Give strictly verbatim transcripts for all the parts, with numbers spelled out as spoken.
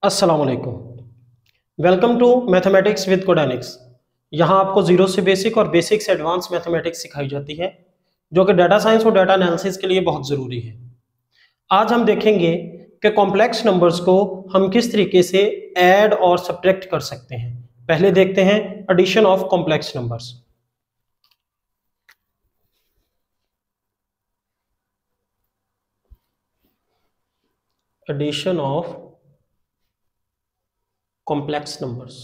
अस्सलाम वालेकुम। Welcome to mathematics with Codanics. यहाँ आपको जीरो से बेसिक और बेसिक से एडवांस मैथमेटिक्स सिखाई जाती है, जो कि डाटा साइंस और डाटा एनालिसिस के लिए बहुत ज़रूरी है। आज हम देखेंगे कि कॉम्प्लेक्स नंबर्स को हम किस तरीके से ऐड और सब्ट्रैक्ट कर सकते हैं। पहले देखते हैं addition of complex numbers. Addition of complex numbers.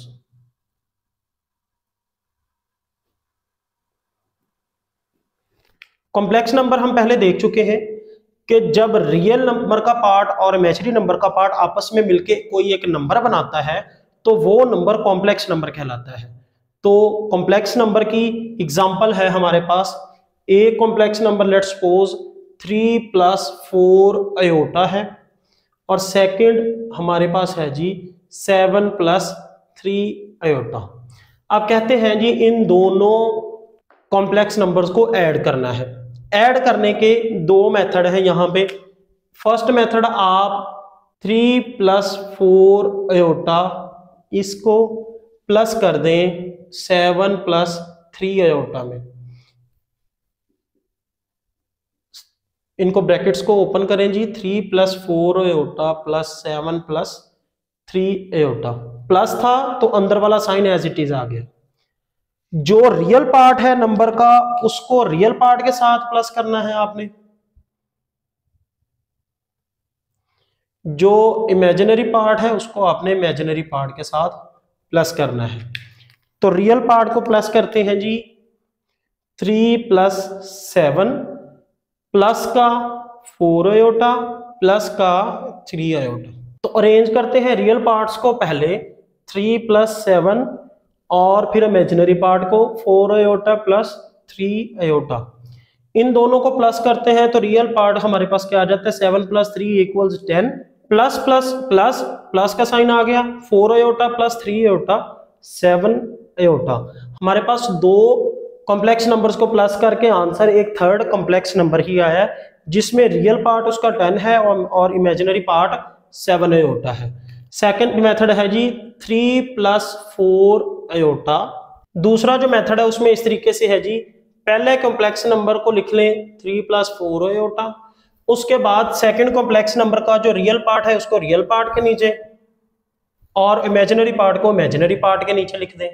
Complex number हम पहले देख चुके हैं कि जब रियल नंबर का पार्ट और इमेजिनरी नंबर का पार्ट आपस में मिलके कोई एक नंबर बनाता है तो वो नंबर कॉम्प्लेक्स नंबर कहलाता है। तो कॉम्प्लेक्स नंबर की एग्जांपल है हमारे पास a complex number, let's suppose three plus four iota है, और सेकंड हमारे पास है जी सेवन प्लस थ्री अयोटा। आप कहते हैं जी इन दोनों कॉम्प्लेक्स नंबर्स को ऐड करना है। ऐड करने के दो मेथड हैं यहाँ पे। फर्स्ट मेथड, आप थ्री प्लस फोर अयोटा इसको प्लस कर दें सेवन प्लस थ्री अयोटा में। इनको ब्रैकेट्स को ओपन करें जी, three plus four iota plus seven plus three iota. Plus था तो अंदर वाला साइन एज इट इज आ गया। जो रियल पार्ट है नंबर का उसको रियल पार्ट के साथ प्लस करना है आपने, जो इमेजिनरी पार्ट है उसको आपने इमेजिनरी पार्ट के साथ प्लस करना है। तो रियल पार्ट को प्लस करते हैं जी, थ्री प्लस सेवन प्लस का फोर अयोटा प्लस का थ्री अयोटा। तो अरेंज करते हैं रियल पार्ट्स को, पहले थ्री प्लस सेवन और फिर इमेजिनरी पार्ट को four iota plus three iota. इन दोनों को प्लस करते हैं तो रियल पार्ट हमारे पास क्या आ जाता है, seven plus three equals ten, plus plus plus plus का साइन आ गया, four iota plus three iota seven iota. हमारे पास दो कॉम्प्लेक्स नंबर्स को प्लस करके आंसर एक थर्ड कॉम्प्लेक्स नंबर ही आया है, जिसमें रियल पार्ट उसका टेन है और, और इमेजिनरी पार्ट सेवन अयोटा है। सेकंड मेथड है जी थ्री प्लस फोर अयोटा। दूसरा जो मेथड है उसमें इस तरीके से है जी, पहले कॉम्प्लेक्स नंबर को लिख लें थ्री प्लस फोर अयोटा, उसके बाद सेकंड कॉम्प्लेक्स नंबर का जो रियल पार्ट है उसको रियल पार्ट के नीचे और इमेजिनरी पार्ट को इमेजिनरी पार्ट के नीचे लिख दें।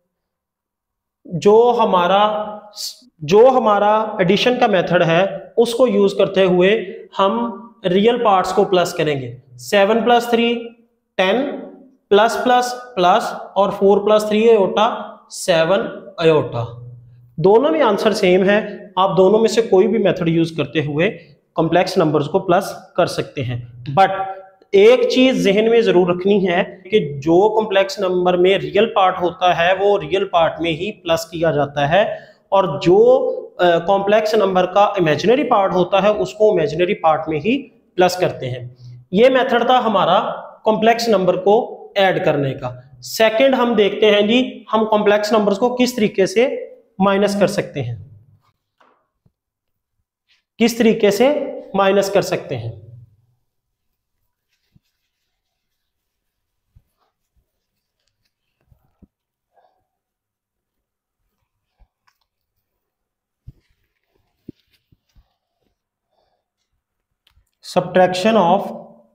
जो हमारा जो हमारा एडिशन का मेथड है उसको यूज करते हुए हम रियल पार्ट्स को प्लस करेंगे। Seven plus three ten, plus plus plus और four plus three iota seven iota. दोनों में आंसर सेम है। आप दोनों में से कोई भी मेथड यूज करते हुए कॉम्प्लेक्स नंबर्स को प्लस कर सकते हैं। बट एक चीज जहन में जरूर रखनी है कि जो कॉम्प्लेक्स नंबर में रियल पार्ट होता है वो रियल पार्ट में ही प्लस किया जाता है, और जो कॉम्प्लेक्स नंबर का इमेजिनरी पार्ट होता है उसको इमेजिनरी पार्ट में ही प्लस करते हैं। ये मेथड था हमारा कॉम्प्लेक्स नंबर को ऐड करने का। सेकंड हम देखते हैं जी हम कॉम्प्लेक्स नंबर्स को किस तरीके से माइनस कर सकते हैं, किस तरीके से माइनस कर सकते हैं। Subtraction of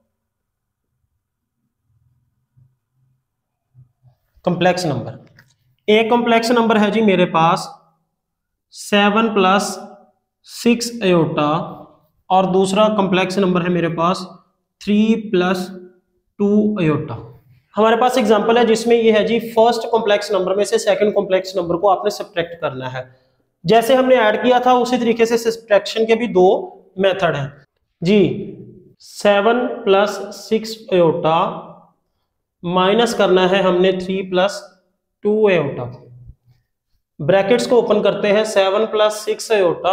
complex number. एक कॉम्प्लेक्स नंबर है जी मेरे पास सेवन प्लस सिक्स अयोटा, और दूसरा कॉम्प्लेक्स नंबर है मेरे पास थ्री प्लस टू अयोटा। हमारे पास एग्जांपल है जिसमें ये है जी फर्स्ट कॉम्प्लेक्स नंबर में से सेकंड कॉम्प्लेक्स नंबर को आपने सब्ट्रैक्ट करना है। जैसे हमने ऐड किया था उसी तरीके से सब्ट्रैक्शन के भी दो मेथड हैं जी। Seven plus six iota minus करना है हमने three plus two iota. Brackets को ओपन करते हैं, seven plus six iota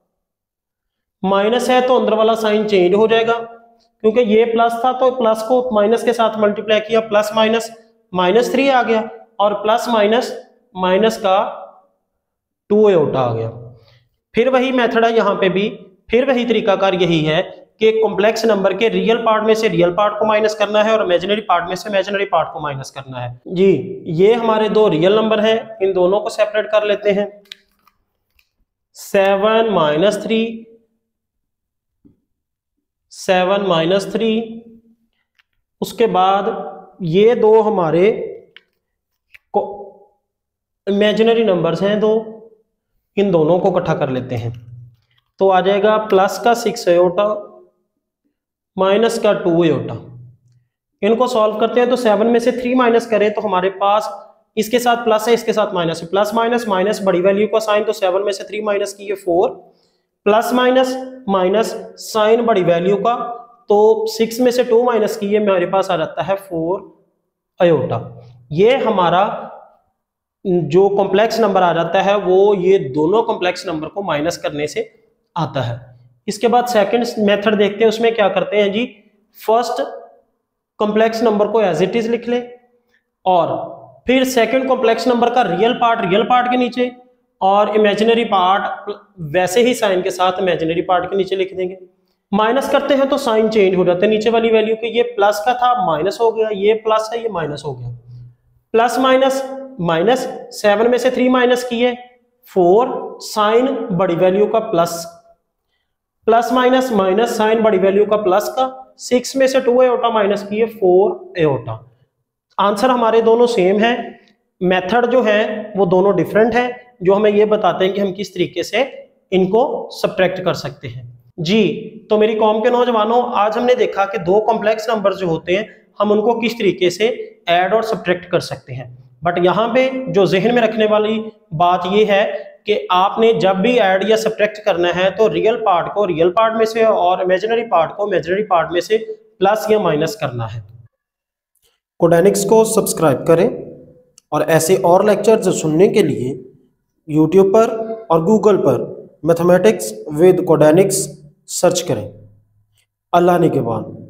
minus है तो अंदर वाला साइन चेंज हो जाएगा, क्योंकि ये प्लस था तो प्लस को माइनस के साथ मल्टीप्लाई किया, प्लस माइनस माइनस थ्री आ गया, और प्लस माइनस माइनस का टू अयोटा आ गया। फिर वही मेथड है यहाँ पे भी, फिर वही तरीकाकार यही है कि कॉम्प्लेक्स नंबर के रियल पार्ट में से रियल पार्ट को माइनस करना है और इमेजिनरी पार्ट में से इमेजिनरी पार्ट को माइनस करना है जी। ये हमारे दो रियल नंबर हैं, इन दोनों को सेपरेट कर लेते हैं। Seven minus three, seven minus three, उसके बाद ये दो हमारे इमेजिनरी नंबर्स हैं दो, इन दोनों को इकट्ठा कर लेते हैं तो आ जाएगा प्लस का सिक्स एयोटा माइनस का टू एयोटा। इनको सॉल्व करते हैं तो सेवन में से थ्री माइनस करें तो हमारे पास इसके साथ प्लस है, इसके साथ माइनस है, प्लस माइनस माइनस बड़ी वैल्यू का साइन, तो सेवन में से थ्री माइनस की four, plus minus minus sign बड़ी वैल्यू का, तो सिक्स में से टू माइनस की मेरे पास आ जाता है फोर अयोटा। ये हमारा जो कॉम्प्लेक्स नंबर आ जाता है वो ये दोनों कॉम्प्लेक्स नंबर को माइनस करने से आता है। इसके बाद सेकंड मेथड देखते हैं, उसमें क्या करते हैं जी, फर्स्ट कॉम्प्लेक्स नंबर को एज इट इज लिख ले और फिर सेकंड कॉम्प्लेक्स नंबर का रियल पार्ट रियल पार्ट के नीचे और इमेजिनरी पार्ट वैसे ही साइन के साथ इमेजिनरी पार्ट के नीचे लिख देंगे। माइनस करते हैं तो साइन चेंज हो जाता है, नीचे वाली वैल्यू के ये प्लस का था माइनस हो गया, ये प्लस है ये माइनस हो गया, प्लस माइनस माइनस, सेवन में से थ्री माइनस किए फोर, साइन बड़ी वैल्यू का plus, plus minus minus sign बड़ी वैल्यू का प्लस का, सिक्स में से टू एयोटा माइनस किए फोर एयोटा। आंसर हमारे दोनों सेम है, मेथड जो है वो दोनों डिफरेंट है, जो हमें ये बताते हैं कि हम किस तरीके से इनको सब्ट्रैक्ट कर सकते हैं जी। तो मेरी कौम के नौजवानों, आज हमने देखा कि दो कॉम्प्लेक्स नंबर जो होते हैं हम उनको किस तरीके से ऐड और सब्ट्रैक्ट कर सकते हैं। बट यहाँ पे जो जहन में रखने वाली बात यह है कि आपने जब भी ऐड या सब्ट्रैक्ट करना है तो रियल पार्ट को रियल पार्ट में से और इमेजिनरी पार्ट को इमेजिनरी पार्ट में से प्लस या माइनस करना है। कोडैनिक्स को सब्सक्राइब करें और ऐसे और लेक्चर्स सुनने के लिए यूट्यूब पर और गूगल पर मैथमेटिक्स विद कोडैनिक्स सर्च करें। अल्लाह निगहबान।